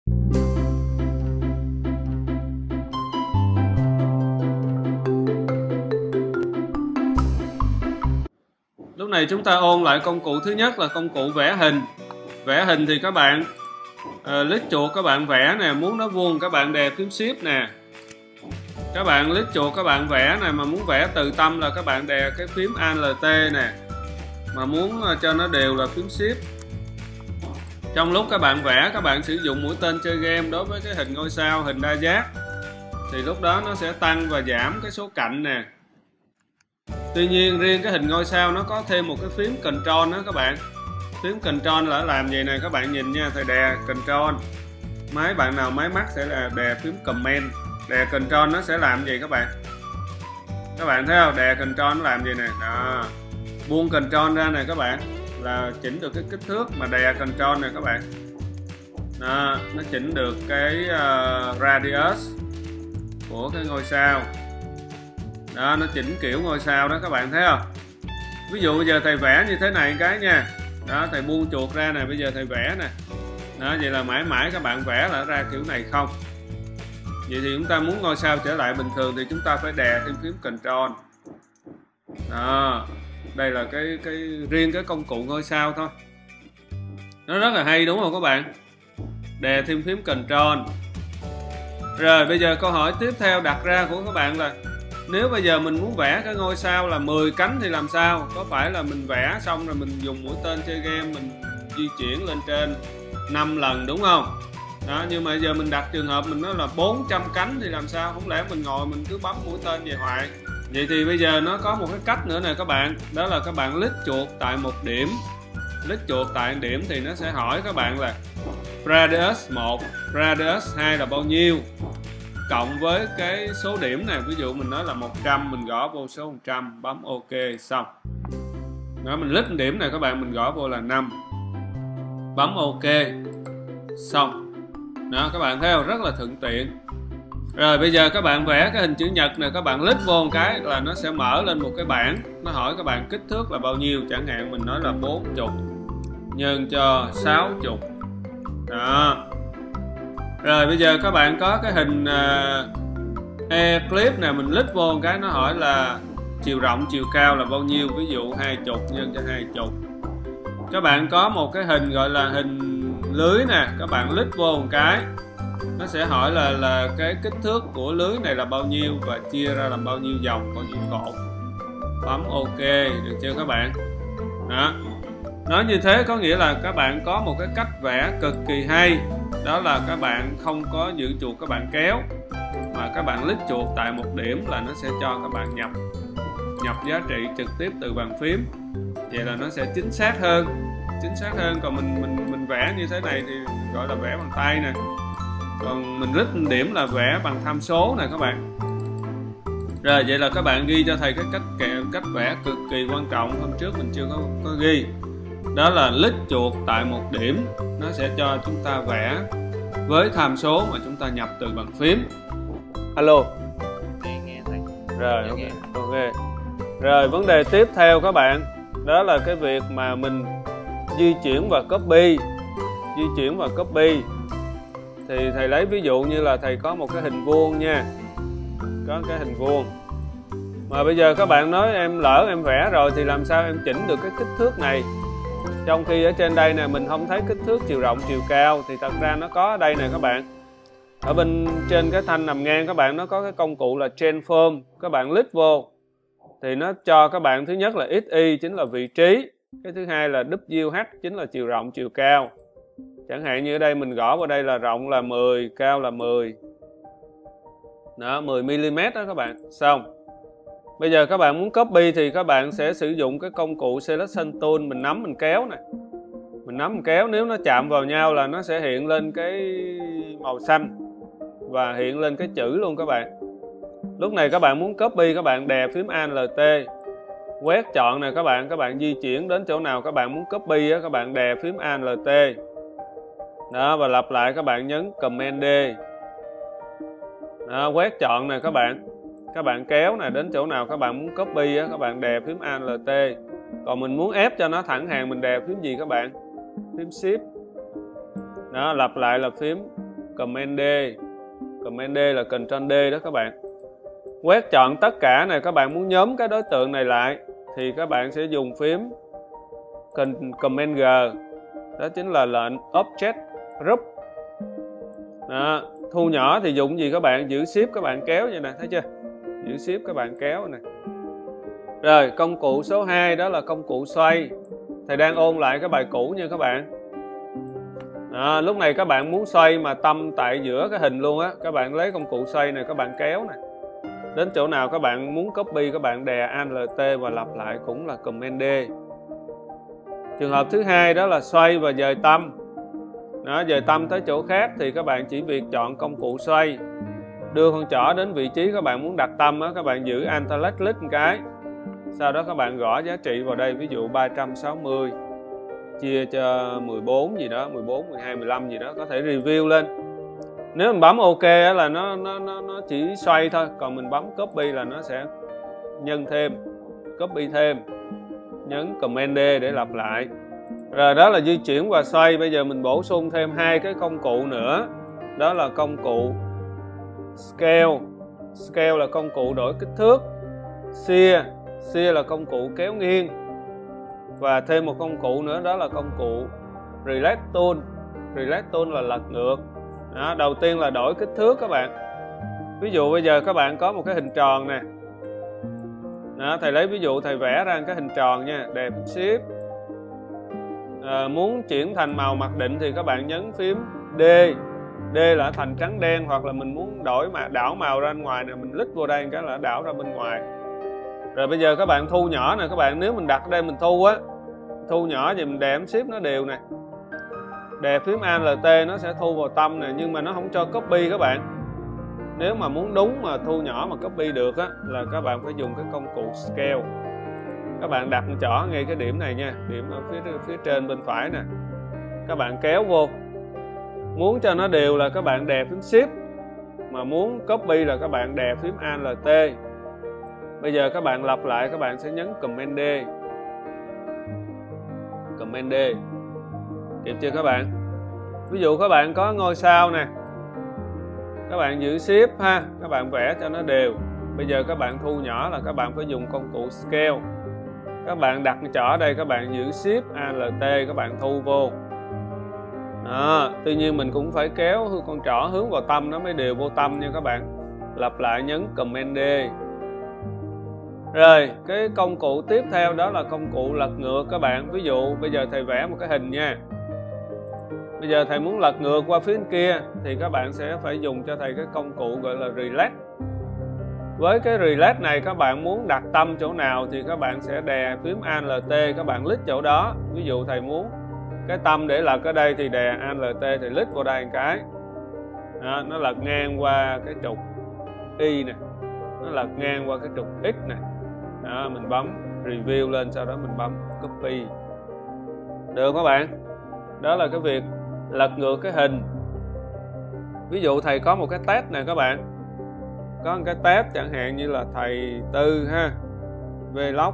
Lúc này chúng ta ôn lại công cụ thứ nhất là công cụ vẽ hình. Vẽ hình thì các bạn click chuột các bạn vẽ nè, muốn nó vuông các bạn đè phím Shift nè. Các bạn click chuột các bạn vẽ này, mà muốn vẽ từ tâm là các bạn đè cái phím Alt nè. Mà muốn cho nó đều là phím Shift. Trong lúc các bạn vẽ, các bạn sử dụng mũi tên chơi game đối với cái hình ngôi sao, hình đa giác, thì lúc đó nó sẽ tăng và giảm cái số cạnh nè. Tuy nhiên riêng cái hình ngôi sao nó có thêm một cái phím Control đó các bạn. Phím Control là làm gì này các bạn nhìn nha, thầy đè Control. Máy bạn nào máy Mac sẽ là đè phím Command. Đè Control nó sẽ làm gì các bạn? Các bạn thấy không? Đè Control nó làm gì nè. Đó. Buông Control ra này các bạn, là chỉnh được cái kích thước. Mà đè Control này các bạn. Đó, nó chỉnh được cái radius của cái ngôi sao. Đó, nó chỉnh kiểu ngôi sao đó các bạn thấy không? Ví dụ bây giờ thầy vẽ như thế này cái nha. Đó, thầy buông chuột ra nè, bây giờ thầy vẽ nè. Đó, vậy là mãi mãi các bạn vẽ là ra kiểu này không. Vậy thì chúng ta muốn ngôi sao trở lại bình thường thì chúng ta phải đè thêm phím Control. Đó, đây là cái riêng cái công cụ ngôi sao thôi. Nó rất là hay đúng không các bạn? Đè thêm phím Control. Rồi bây giờ câu hỏi tiếp theo đặt ra của các bạn là nếu bây giờ mình muốn vẽ cái ngôi sao là 10 cánh thì làm sao? Có phải là mình vẽ xong rồi mình dùng mũi tên chơi game mình di chuyển lên trên 5 lần đúng không? Đó, nhưng mà giờ mình đặt trường hợp mình nói là 400 cánh thì làm sao? Không lẽ mình ngồi mình cứ bấm mũi tên về hoài? Vậy thì bây giờ nó có một cái cách nữa nè các bạn. Đó là các bạn click chuột tại một điểm. Click chuột tại điểm thì nó sẽ hỏi các bạn là radius 1, radius 2 là bao nhiêu? Cộng với cái số điểm này, ví dụ mình nói là 100, mình gõ vô số 100, bấm OK xong. Đó, mình click điểm này các bạn, mình gõ vô là 5, bấm OK xong. Đó, các bạn thấy không? Rất là thuận tiện. Rồi bây giờ các bạn vẽ cái hình chữ nhật này, các bạn click vô một cái là nó sẽ mở lên một cái bảng. Nó hỏi các bạn kích thước là bao nhiêu, chẳng hạn mình nói là 40 nhân cho 60. Đó. Rồi bây giờ các bạn có cái hình e-clip này, mình click vô một cái nó hỏi là chiều rộng chiều cao là bao nhiêu, ví dụ 20 nhân cho 20. Các bạn có một cái hình gọi là hình lưới nè, các bạn click vô một cái nó sẽ hỏi là cái kích thước của lưới này là bao nhiêu và chia ra làm bao nhiêu dòng, bao nhiêu cột. Bấm OK, được chưa các bạn? Đó. Nói như thế có nghĩa là các bạn có một cái cách vẽ cực kỳ hay. Đó là các bạn không có giữ chuột các bạn kéo, mà các bạn click chuột tại một điểm là nó sẽ cho các bạn nhập giá trị trực tiếp từ bàn phím. Vậy là nó sẽ chính xác hơn. Còn mình vẽ như thế này thì gọi là vẽ bằng tay nè. Còn mình click điểm là vẽ bằng tham số này các bạn. Rồi vậy là các bạn ghi cho thầy cái cách vẽ cực kỳ quan trọng, hôm trước mình chưa có ghi. Đó là click chuột tại một điểm, nó sẽ cho chúng ta vẽ với tham số mà chúng ta nhập từ bàn phím. Alo. Nghe thầy. Rồi ok. Rồi vấn đề tiếp theo các bạn, đó là cái việc mà mình di chuyển và copy. Thì thầy lấy ví dụ như là thầy có một cái hình vuông nha. Có cái hình vuông. Mà bây giờ các bạn nói em lỡ em vẽ rồi thì làm sao em chỉnh được cái kích thước này? Trong khi ở trên đây nè mình không thấy kích thước chiều rộng chiều cao, thì thật ra nó có ở đây nè các bạn. Ở bên trên cái thanh nằm ngang các bạn nó có cái công cụ là transform, các bạn click vô thì nó cho các bạn thứ nhất là XY chính là vị trí, cái thứ hai là WH chính là chiều rộng chiều cao. Chẳng hạn như ở đây mình gõ vào đây là rộng là 10, cao là 10. Đó, 10mm đó các bạn. Xong. Bây giờ các bạn muốn copy thì các bạn sẽ sử dụng cái công cụ Selection Tool, mình nắm mình kéo nè. Mình nắm mình kéo, nếu nó chạm vào nhau là nó sẽ hiện lên cái màu xanh và hiện lên cái chữ luôn các bạn. Lúc này các bạn muốn copy, các bạn đè phím Alt, quét chọn này các bạn di chuyển đến chỗ nào các bạn muốn copy á, các bạn đè phím Alt. Đó, và lặp lại các bạn nhấn Command D. Đó, quét chọn này các bạn kéo này đến chỗ nào các bạn muốn copy á, các bạn đè phím Alt. Còn mình muốn ép cho nó thẳng hàng mình đè phím gì các bạn? Phím Shift. Đó, lặp lại là phím Command D. Command D là Ctrl D đó các bạn. Quét chọn tất cả này, các bạn muốn nhóm cái đối tượng này lại thì các bạn sẽ dùng phím Command G. Đó chính là lệnh Object Group. Đó. Thu nhỏ thì dùng gì các bạn? Giữ Shift các bạn kéo vậy nè, thấy chưa? Giữ Shift các bạn kéo nè. Rồi, công cụ số 2 đó là công cụ xoay. Thầy đang ôn lại cái bài cũ nha các bạn. Đó, lúc này các bạn muốn xoay mà tâm tại giữa cái hình luôn á, các bạn lấy công cụ xoay này các bạn kéo nè. Đến chỗ nào các bạn muốn copy, các bạn đè Alt và lặp lại cũng là Command D. Trường hợp thứ hai đó là xoay và dời tâm. Đó, dời tâm tới chỗ khác thì các bạn chỉ việc chọn công cụ xoay, đưa con trỏ đến vị trí các bạn muốn đặt tâm đó, các bạn giữ Alt click một cái. Sau đó các bạn gõ giá trị vào đây, ví dụ 360 chia cho 14 gì đó, 14, 12, 15 gì đó, có thể review lên. Nếu mình bấm OK là nó chỉ xoay thôi, còn mình bấm copy là nó sẽ nhân thêm, copy thêm, nhấn Command D để lặp lại. Rồi đó là di chuyển và xoay. Bây giờ mình bổ sung thêm hai cái công cụ nữa, đó là công cụ Scale. Scale là công cụ đổi kích thước. Shear là công cụ kéo nghiêng. Và thêm một công cụ nữa đó là công cụ Relate Tool. Relate Tool là lật ngược. Đó, đầu tiên là đổi kích thước các bạn. Ví dụ bây giờ các bạn có một cái hình tròn nè. Đó, thầy lấy ví dụ thầy vẽ ra cái hình tròn nha, đè phím Shift. Muốn chuyển thành màu mặc định thì các bạn nhấn phím D. D là thành trắng đen, hoặc là mình muốn đổi mà đảo màu ra bên ngoài nè, mình click vô đây cái là đảo ra bên ngoài. Rồi bây giờ các bạn thu nhỏ nè các bạn, nếu mình đặt ở đây mình thu á, thu nhỏ thì mình đè phím Shift nó đều nè. Đè phím Alt nó sẽ thu vào tâm nè, nhưng mà nó không cho copy các bạn. Nếu mà muốn đúng mà thu nhỏ mà copy được á là các bạn phải dùng cái công cụ Scale. Các bạn đặt chỏ ngay cái điểm này nha, điểm ở phía trên bên phải nè. Các bạn kéo vô. Muốn cho nó đều là các bạn đè phím Shift, mà muốn copy là các bạn đè phím Alt. Bây giờ các bạn lặp lại, các bạn sẽ nhấn Command D. Command D. Kịp chưa các bạn? Ví dụ các bạn có ngôi sao nè, các bạn giữ Shift ha, các bạn vẽ cho nó đều. Bây giờ các bạn thu nhỏ là các bạn phải dùng công cụ Scale. Các bạn đặt trỏ ở đây, các bạn giữ Shift Alt, các bạn thu vô. Đó, tuy nhiên mình cũng phải kéo con trỏ hướng vào tâm nó mới đều vô tâm nha các bạn. Lặp lại nhấn Command D. Rồi, cái công cụ tiếp theo đó là công cụ lật ngược các bạn. Ví dụ bây giờ thầy vẽ một cái hình nha. Bây giờ thầy muốn lật ngược qua phía kia thì các bạn sẽ phải dùng cho thầy cái công cụ gọi là Relate. Với cái Relate này các bạn muốn đặt tâm chỗ nào thì các bạn sẽ đè phím Alt, các bạn click chỗ đó. Ví dụ thầy muốn cái tâm để lật ở đây thì đè Alt thì click vào đây một cái. Đó, nó lật ngang qua cái trục Y nè, nó lật ngang qua cái trục X nè. Đó, mình bấm Review lên, sau đó mình bấm Copy. Được các bạn? Đó là cái việc lật ngược cái hình. Ví dụ thầy có một cái test này các bạn, có một cái test chẳng hạn như là thầy Tư ha, Vlog.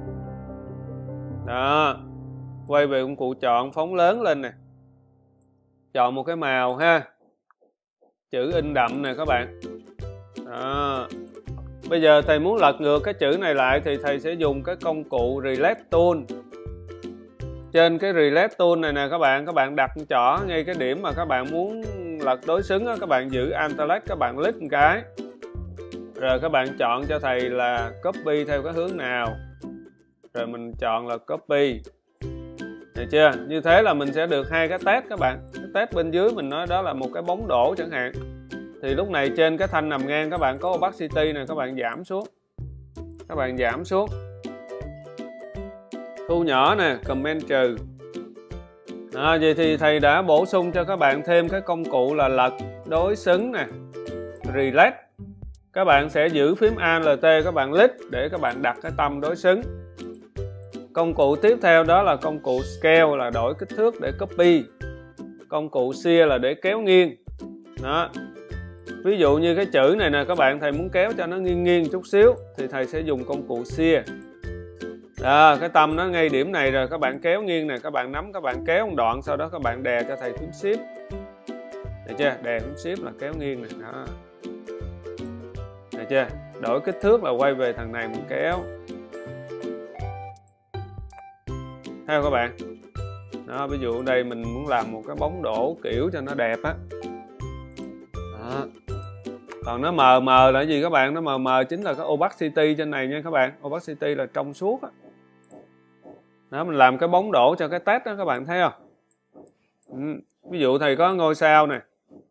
Đó, quay về công cụ chọn phóng lớn lên nè, chọn một cái màu ha, chữ in đậm nè các bạn. Đó. Bây giờ thầy muốn lật ngược cái chữ này lại thì thầy sẽ dùng cái công cụ Relate Tool. Trên cái Relate Tool này nè các bạn đặt trỏ ngay cái điểm mà các bạn muốn lật đối xứng đó, các bạn giữ Alt, các bạn click một cái. Rồi các bạn chọn cho thầy là copy theo cái hướng nào. Rồi mình chọn là copy. Được chưa? Như thế là mình sẽ được hai cái test các bạn. Cái test bên dưới mình nói đó là một cái bóng đổ chẳng hạn. Thì lúc này trên cái thanh nằm ngang các bạn có opacity này, các bạn giảm xuống. Các bạn giảm xuống. Thu nhỏ nè, Command trừ. Đó, vậy thì thầy đã bổ sung cho các bạn thêm cái công cụ là lật đối xứng nè, Relate. Các bạn sẽ giữ phím Alt, các bạn click để các bạn đặt cái tâm đối xứng. Công cụ tiếp theo đó là công cụ Scale là đổi kích thước để copy. Công cụ Shear là để kéo nghiêng. Đó. Ví dụ như cái chữ này nè các bạn, thầy muốn kéo cho nó nghiêng nghiêng chút xíu thì thầy sẽ dùng công cụ Shear. Đó, cái tâm nó ngay điểm này rồi, các bạn kéo nghiêng nè, các bạn nắm, các bạn kéo một đoạn, sau đó các bạn đè cho thầy phím Shift. được chưa? Đè phím shift là kéo nghiêng này đó, được chưa? Đổi kích thước là quay về thằng này mình kéo, thấy không các bạn? Đó, ví dụ đây mình muốn làm một cái bóng đổ kiểu cho nó đẹp á. Đó. Còn nó mờ mờ là cái gì các bạn? Nó mờ mờ chính là cái opacity trên này nha các bạn. Opacity là trong suốt á. Đó, mình làm cái bóng đổ cho cái test đó các bạn thấy không? Ví dụ thầy có ngôi sao này,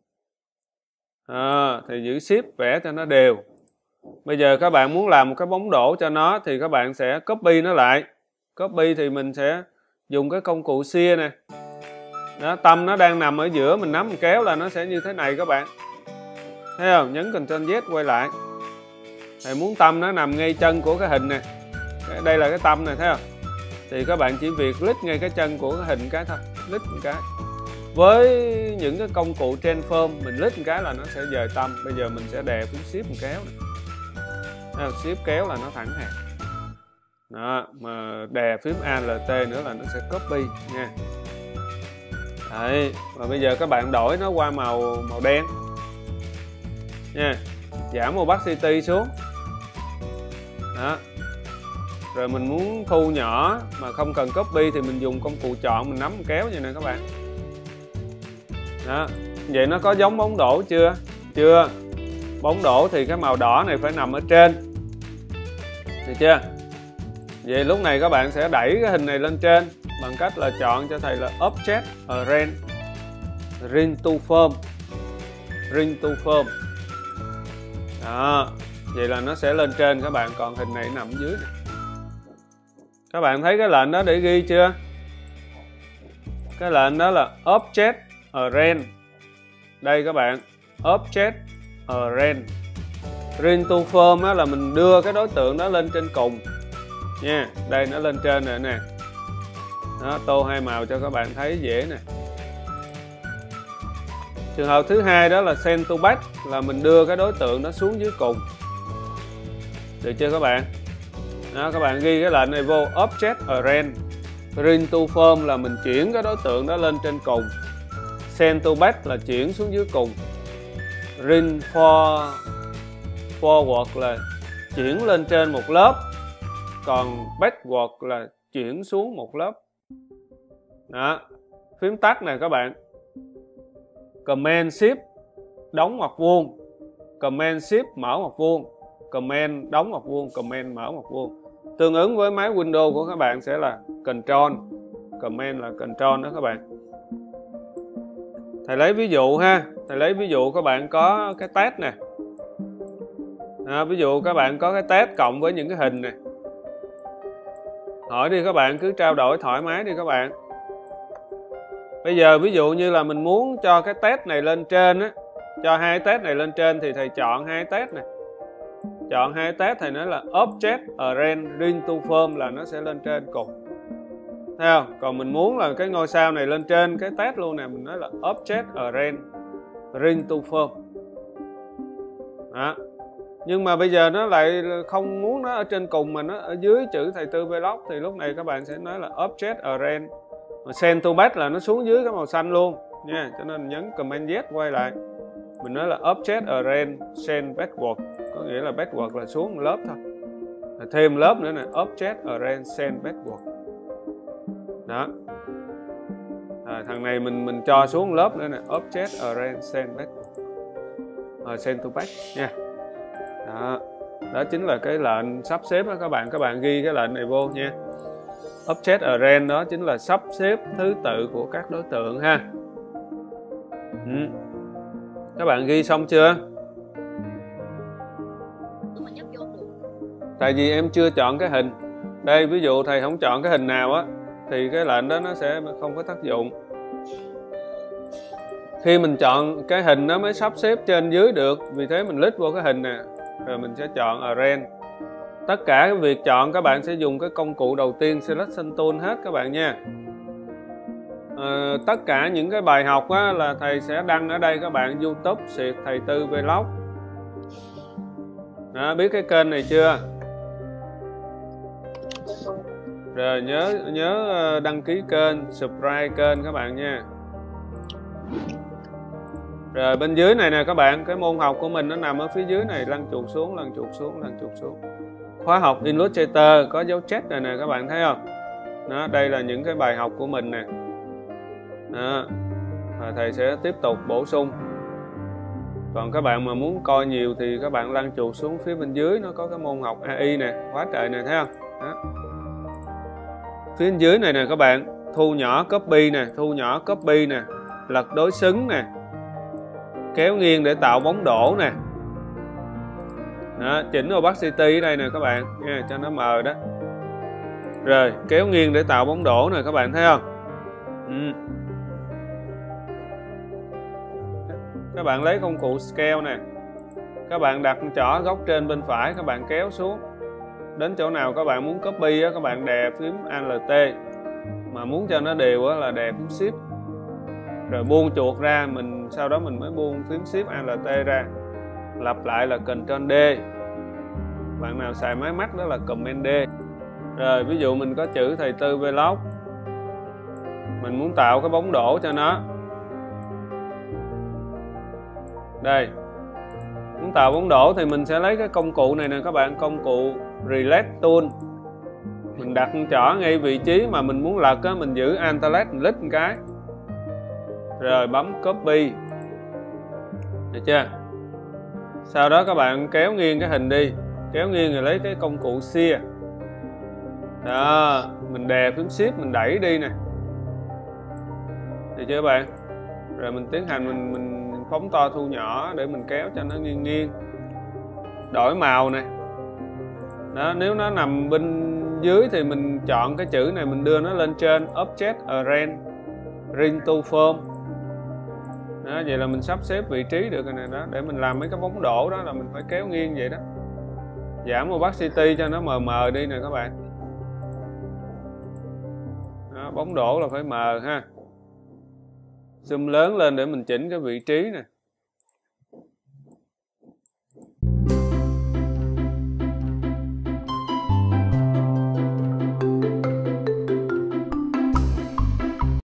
thì giữ shift vẽ cho nó đều. Bây giờ các bạn muốn làm một cái bóng đổ cho nó thì các bạn sẽ copy nó lại. Copy thì mình sẽ dùng cái công cụ shear này. Đó, tâm nó đang nằm ở giữa, mình nắm mình kéo là nó sẽ như thế này các bạn. Thấy không? Nhấn Ctrl Z quay lại. Thầy muốn tâm nó nằm ngay chân của cái hình này. Đây là cái tâm này, thấy không? Thì các bạn chỉ việc click ngay cái chân của cái hình cái thôi, click một cái. Với những cái công cụ transform, mình click một cái là nó sẽ dời tâm. Bây giờ mình sẽ đè phím shift một kéo này. Shift kéo là nó thẳng hàng. Đó, mà đè phím Alt nữa là nó sẽ copy nha. Đấy, và bây giờ các bạn đổi nó qua màu đen nha, giảm opacity xuống. Đó. Rồi mình muốn thu nhỏ mà không cần copy thì mình dùng công cụ chọn, mình nắm kéo như này các bạn. Đó. Vậy nó có giống bóng đổ chưa? Chưa. Bóng đổ thì cái màu đỏ này phải nằm ở trên, được chưa? Vậy lúc này các bạn sẽ đẩy cái hình này lên trên bằng cách là chọn cho thầy là Object Arrange Ring to Form. Ring to Form. Đó. Vậy là nó sẽ lên trên các bạn, còn hình này nằm dưới này. Các bạn thấy cái lệnh đó để ghi chưa? Cái lệnh đó là Object Arrange. Đây các bạn, Object Arrange Ring to Form đó là mình đưa cái đối tượng đó lên trên cùng nha. Đây nó lên trên rồi nè. Đó, tô hai màu cho các bạn thấy dễ nè. Trường hợp thứ hai đó là Send to Back, là mình đưa cái đối tượng đó xuống dưới cùng. Được chưa các bạn? Đó, các bạn ghi cái lệnh này vô, Object Arrange Ring to Form là mình chuyển cái đối tượng đó lên trên cùng. Send to Back là chuyển xuống dưới cùng. Ring forward là chuyển lên trên một lớp, còn backward là chuyển xuống một lớp. Đó. Phím tắt này các bạn, Command Shift đóng ngoặc vuông, Command Shift mở ngoặc vuông, Command đóng ngoặc vuông, Command mở ngoặc vuông. Tương ứng với máy Windows của các bạn sẽ là Control, Command là Control đó các bạn. Thầy lấy ví dụ ha, thầy lấy ví dụ các bạn có cái test nè. Ví dụ các bạn có cái test cộng với những cái hình này. Hỏi đi các bạn, cứ trao đổi thoải mái đi các bạn. Bây giờ ví dụ như là mình muốn cho cái test này lên trên á, cho hai test này lên trên thì thầy chọn hai test này. Chọn hai test thầy nói là Object Arrange Ring to Form là nó sẽ lên trên cùng. Thấy không? Còn mình muốn là cái ngôi sao này lên trên cái test luôn nè, mình nói là Object Arrange Ring to Form. Đó. Nhưng mà bây giờ nó lại không muốn nó ở trên cùng mà nó ở dưới chữ thầy Tư Vlog, thì lúc này các bạn sẽ nói là Object Arrange Send to Back là nó xuống dưới cái màu xanh luôn nha. Cho nên nhấn Command Z quay lại, mình nói là Object Arrange Send Backward, có nghĩa là backward là xuống một lớp thôi, thêm lớp nữa nè, Object Arrange Send Backward. Đó. Thằng này mình cho xuống lớp nữa nè, Object Arrange Send Backward, Send to Back nha. Đó. Đó chính là cái lệnh sắp xếp đó các bạn ghi cái lệnh này vô nha. Object Arrange đó chính là sắp xếp thứ tự của các đối tượng ha. Các bạn ghi xong chưa? Tại vì em chưa chọn cái hình. Đây ví dụ thầy không chọn cái hình nào á thì cái lệnh đó nó sẽ không có tác dụng. Khi mình chọn cái hình nó mới sắp xếp trên dưới được, vì thế mình click vô cái hình nè, rồi mình sẽ chọn Arrange. Tất cả cái việc chọn các bạn sẽ dùng cái công cụ đầu tiên Selection Tool hết các bạn nha. Tất cả những cái bài học á, là thầy sẽ đăng ở đây các bạn, YouTube thầy Tư Vlog. Đó, biết cái kênh này chưa? Rồi nhớ đăng ký kênh, subscribe kênh các bạn nha. Rồi bên dưới này nè các bạn, cái môn học của mình nó nằm ở phía dưới này, lăn chuột xuống, lăn chuột xuống, lăn chuột xuống. Khóa học Illustrator có dấu check này nè các bạn thấy không? Đó, đây là những cái bài học của mình nè. Đó. Và thầy sẽ tiếp tục bổ sung. Còn các bạn mà muốn coi nhiều thì các bạn lăn chuột xuống phía bên dưới, nó có cái môn học AI nè, quá trời nè, thấy không? Đó. Phía bên dưới này nè các bạn, thu nhỏ copy nè, thu nhỏ copy nè, lật đối xứng nè, kéo nghiêng để tạo bóng đổ nè. Đó, chỉnh opacity ở đây nè các bạn nha, cho nó mờ đó. Rồi kéo nghiêng để tạo bóng đổ nè các bạn thấy không? Các bạn lấy công cụ scale nè, các bạn đặt chỏ góc trên bên phải, các bạn kéo xuống đến chỗ nào các bạn muốn copy á, các bạn đè phím Alt, mà muốn cho nó đều á là đè phím Shift, rồi buông chuột ra, sau đó mình mới buông phím Shift Alt ra, lặp lại là Ctrl D. Bạn nào xài máy Mac đó là Command D. Rồi ví dụ mình có chữ thầy Tư Vlog, mình muốn tạo cái bóng đổ cho nó. Đây, muốn tạo bóng đổ thì mình sẽ lấy cái công cụ này nè các bạn, công cụ Relate Tool. Mình đặt chỏ ngay vị trí mà mình muốn lật á, mình giữ Alt mình click một cái, rồi bấm copy, được chưa? Sau đó các bạn kéo nghiêng cái hình đi, kéo nghiêng rồi lấy cái công cụ Shear. Đó, mình đè phím Shift mình đẩy đi nè, được chưa các bạn? Rồi mình tiến hành mình phóng to thu nhỏ để mình kéo cho nó nghiêng nghiêng. Đổi màu nè. Đó, nếu nó nằm bên dưới thì mình chọn cái chữ này, mình đưa nó lên trên Object Arrange Ring to Form. Đó, vậy là mình sắp xếp vị trí được rồi nè. Đó, để mình làm mấy cái bóng đổ đó là mình phải kéo nghiêng vậy đó. Giảm opacity cho nó mờ mờ đi nè các bạn. Đó, bóng đổ là phải mờ ha. Zoom lớn lên để mình chỉnh cái vị trí nè.